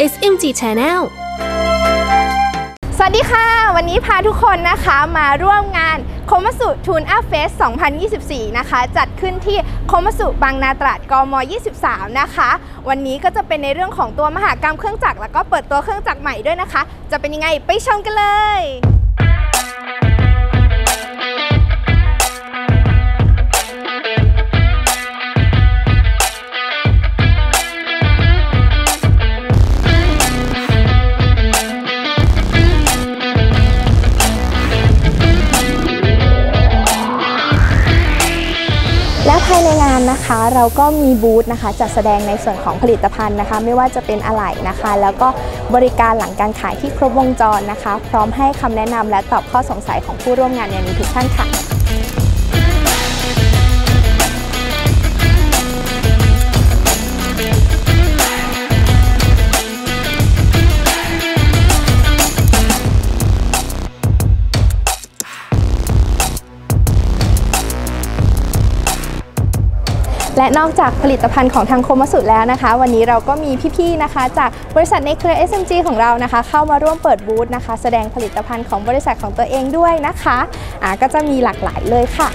SMG Channel สวัสดีค่ะวันนี้พาทุกคนนะคะมาร่วมงานโคมัตสึทูนอัพเฟส 2024 นะคะจัดขึ้นที่โคมัตสึบางนาตราดกม. 23 นะคะวันนี้ก็จะเป็นในเรื่องของตัวมหกรรมเครื่องจักรแล้วก็เปิดตัวเครื่องจักรใหม่ด้วยนะคะจะเป็นยังไงไปชมกันเลยและภายในงานนะคะเราก็มีบูธนะคะจัดแสดงในส่วนของผลิตภัณฑ์นะคะไม่ว่าจะเป็นอะไหล่นะคะแล้วก็บริการหลังการขายที่ครบวงจรนะคะพร้อมให้คำแนะนำและตอบข้อสงสัยของผู้ร่วมงานอย่างนี้ทุกท่านค่ะและนอกจากผลิตภัณฑ์ของทางโคมัตสึแล้วนะคะวันนี้เราก็มีพี่ๆนะคะจากบริษัทในเครือ SMG ของเรานะคะเข้ามาร่วมเปิดบูธนะคะแสดงผลิตภัณฑ์ของบริษัทของตัวเองด้วยนะคะก็จะมีหลากหลายเลยค่ะ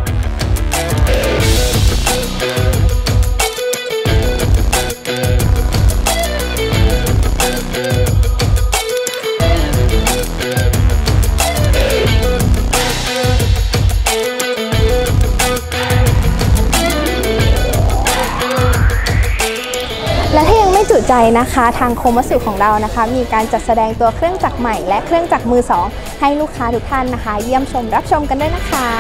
และถ้ายังไม่จุใจนะคะทางโคมัตสึของเรานะคะมีการจัดแสดงตัวเครื่องจักรใหม่และเครื่องจักรมือสองให้ลูกค้าทุกท่านนะคะเยี่ยมชมรับชมกันด้วยนะคะ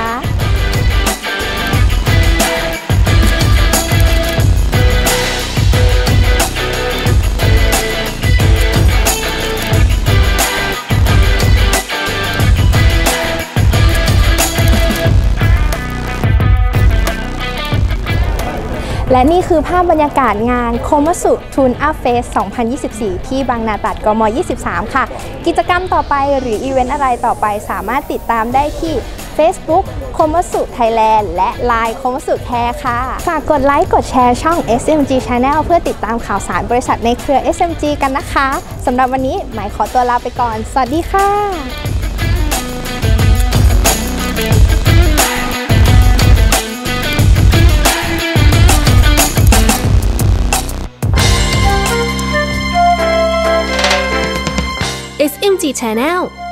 และนี่คือภาพบรรยากาศงานโคมัตสึทูนอัพเฟส 2024 ที่บางนาตราดกม. 23 ค่ะกิจกรรมต่อไปหรืออีเวนต์อะไรต่อไปสามารถติดตามได้ที่ Facebook โคมัตสึไทยแลนด์และ LINE โคมัตสึแคร์ค่ะฝากกดไลค์กดแชร์ช่อง SMG Channel เพื่อติดตามข่าวสารบริษัทในเครือ SMG กันนะคะสำหรับวันนี้หมายขอตัวลาไปก่อนสวัสดีค่ะ SMG Channel